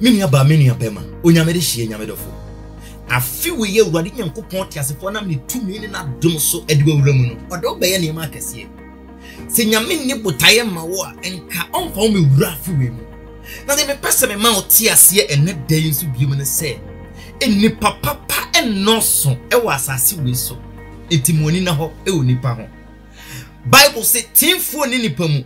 Mini aba mini abema. Onyame de hie nyame dofo. Afi we ye Awurade Nyankopɔn tiasefo na me tumi ne na dom so ade wawura mu no. Odo be ye ne ma kese. Se nyame ni botaye ma wo a enka onfa wo me wura afi we mu. Na de me pese me ma o tiase ene dan so biom ne se. Eni papa enoso e wa asase we so. Etimoni na ho e onipa ho. Bible say tinfo ni nipa mu.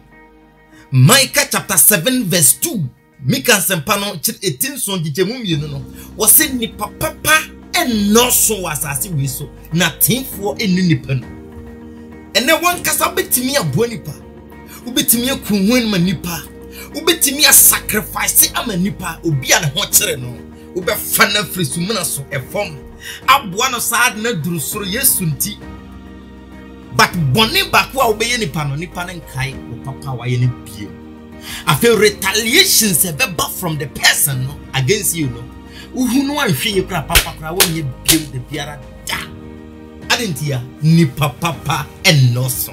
Micah chapter 7 verse 2. Mika sempano 18 son jijemu mienu no. Wose nipa papa enoso wa asase we so. Na tinfo eni nipa no. Ene wan kasa betimi aboa nipa. Ubetimi akunhun ma nipa. Ubetimi a sacrifice ama nipa obi a ne ho kire no. Ube fa na frisumuna so efom. Aboa no saad na duru soro Yesu nti. But boni baku a obeye nipa no nkai o papa wa ye ne bie. Afi retaliation se beba from the person no against you no. Uhu no anhwe ye kra papa kra wonye bie de biara da. Adentia ni papa enoso.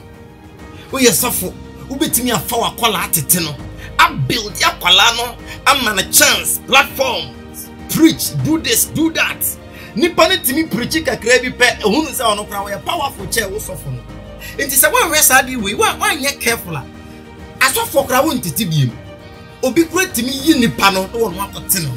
Oye sofo ubetimi afa wakola atete no. A build yakola no am a chance platform. Preach, do this, do that. Nipa ne timi preach kakra bi pe ehunu se ono kra we powerful chair wo sofo no. Enti se wan resa di we wan ye careful a. Asofo kra wo ntiti biem. Obi kura timi yi nipa no wo no akote no.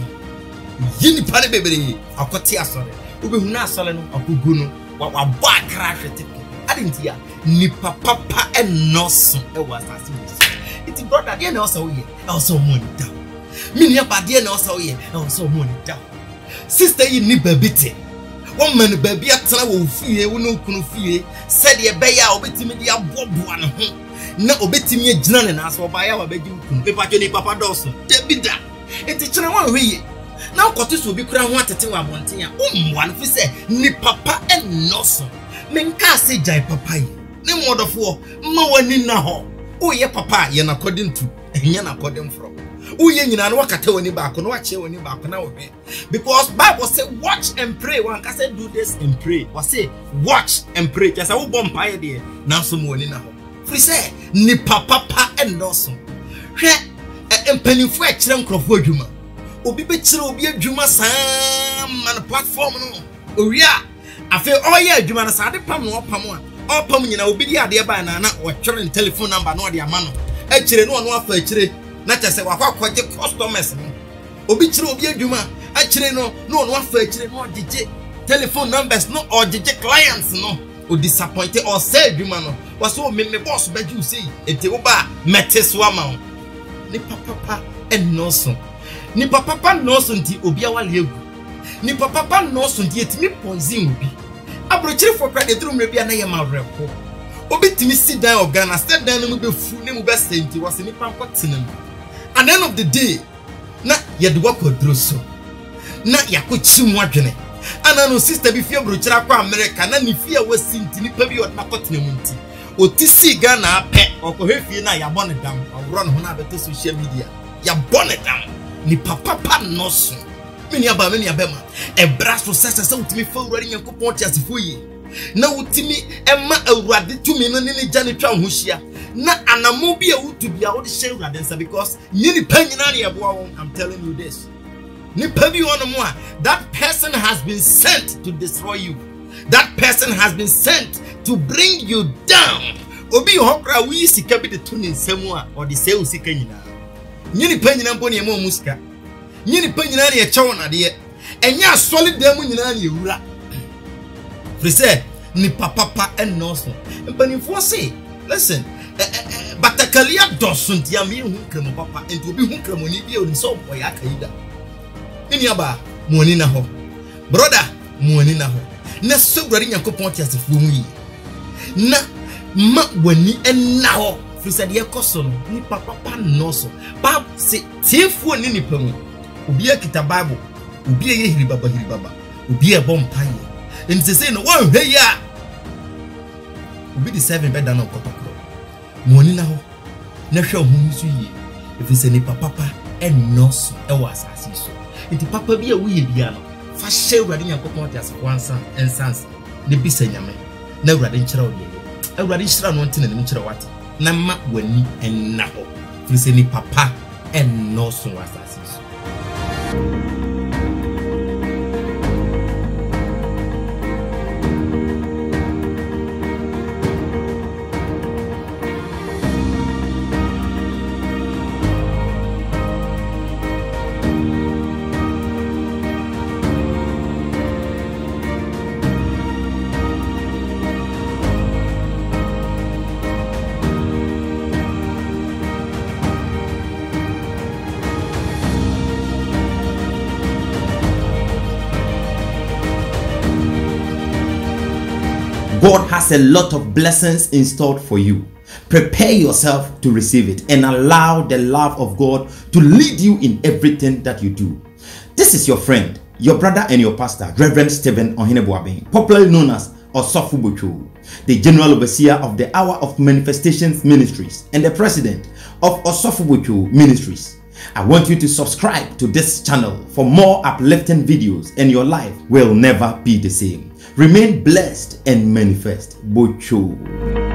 Yi nipa ne bebere akote asore. Obehunu asole no akogu no wa bo akra hwete. Adenti ya nipa papa enoso e wa asase. Iti brother dey na oso wo ye. E oso mo ni da. Mini abade na oso wo ye. E oso mo ni da. Sister yi ni babite. One man baby atena wo fie wo no kunu fie said ye be ya obetimi dia boboa ne ho na obetimi agina ne na so obaya wa bagi kunu pepa jo ni papa doso debida enti kire wan hweye na okoto so obi kura ho atete wa bonten a umwa no fi se ni papa enoso menka se jai papa yi ne modofo ma wani na ho oye papa ye na according to enya na according from uye nyina no wakata woni baako no wache woni baako na wohwe because Bible say watch and pray. One can say do this and pray. Or say watch and pray. Just a bomb pie there. Now some woni na ho. Free say ni papa endoso. Hwe empanifo a kire nkrofo adwuma. Obi be kire obi adwuma sam man platform no. Owia afi oye adwuma na sade pam no opam a. Opam nyina obi di ade ba na o twere telephone number no de ama no. A kire no afa a kire na chese wakwaje customers no obi kire obi adwuma a kire no afa kire no dije telephone numbers no or dije clients no o disappointed or say adwuma no waso me boss baju say enti wo ba meteso ama ni papa enoso ni papa no so nti obi awale egu ni papa no so nti etimi poison obi abrochire for credit room re bia na ye mawreko obi timi sit down organa step down no be fu ne mu be senti was ni papa tinam. At the end of the day, na yede wakodro so. Na yakochi mu adwene. Ana no sister bi fie brochira kwa America na ni fie wasinti ni pa bi od na kotena mu nti. Otisi Ghana pe okohwe fie na ya bone dam. Awro no na beto social media. Ya bone dam. Ni papa no so. Meni abema. Ebra so sese utimi fa Awurade Nyankopɔn tiasefo yi. Na utimi emma Awurade tumi no ne gya ne twa ho hia. Na anamo bi a wutu bia wo de hye Awurade nsa because yini panyina na yeboa won. I'm telling you this. Ni pa bi ono mo a that person has been sent to destroy you. That person has been sent to bring you down. Obi hokra wi sika bi de to ne nsam a o de se usika nyina. Yini panyina mpo ne emu sika. Yini panyina na ye chewo na de enya solid dem nyina na ewura. Frese ni papa enoso. Mpanifo say listen, batakalia dosunti ya mi hu kremo papa enti obi hu kremo ni bia oni so boy akaida. Eni aba muoni na ho. Brother, muoni na ho. Na so Awurade Nyankopɔn tiasefo mu yi. Na ma wani enna ho. Frese de ekoso no ni papa noso. Bible say tiefo ni nipa mu. Obi akita Bible, obi ye hiri baba. Obi e bom paye. Enti say no one hwe ya. Obi the seven better than okotokro. Muoni na ho. Na hwe ohun so yi. Efise ni papa enoso e wa asase so. Enti papa bi a wo ye bia no. Fa hye Awurade Nyankopɔn tiase kwansa ensanse. Ne bisa nyame. Na Awurade nkyira wo ye. Awurade nkyira no ntina ne nkyira wate. Na ma wani enna ho. Efise ni papa enoso wa asase so. God has a lot of blessings installed for you. Prepare yourself to receive it and allow the love of God to lead you in everything that you do. This is your friend, your brother and your pastor, Reverend Stephen Ohineboabeng, popularly known as Osofo Bocho, the General Overseer of the Hour of Manifestations Ministries and the President of Osofo Bocho Ministries. I want you to subscribe to this channel for more uplifting videos, and your life will never be the same. Remain blessed and manifest. Bocho.